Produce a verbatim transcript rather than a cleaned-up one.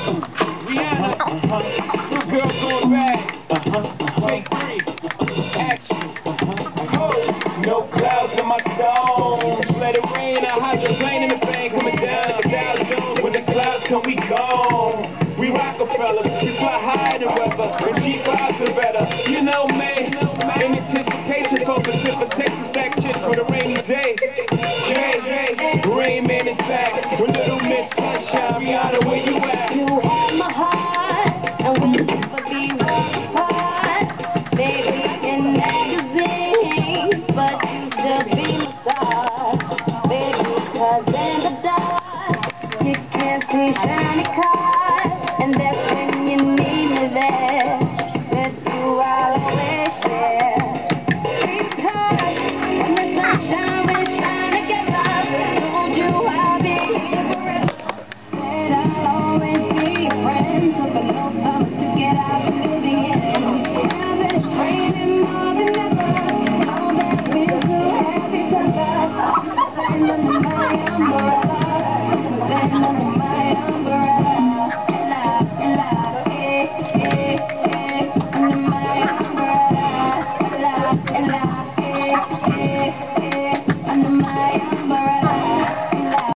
Rihanna, good girl going back. Take three, action. Oh, no clouds in my stones. Let it rain, I hydroplane in the bank. Coming down like a Dow Jones. When the clouds come, we gone. We Rockefeller, we fly high in the weather, and G fives are better. You know, man, in anticipation for precipitation, stack shit for the rainy day. Jay, Rain Man is back with Little Miss Sunshine. Rihanna, where you at? You have my heart, and we'll never be one apart. Baby, in magazines, but you still be my star. Baby, 'cause in the dark, you can't see shiny cars. And that's when you need me there. With you I'll always share. Because when the sunshine will shine together, I told you I'll be here forever. Said I'll always be friends. But no time to get out to the end. Now that it's raining more than ever, know that we'll still have each other. Stand under my umbrella. Stand under my umbrella. My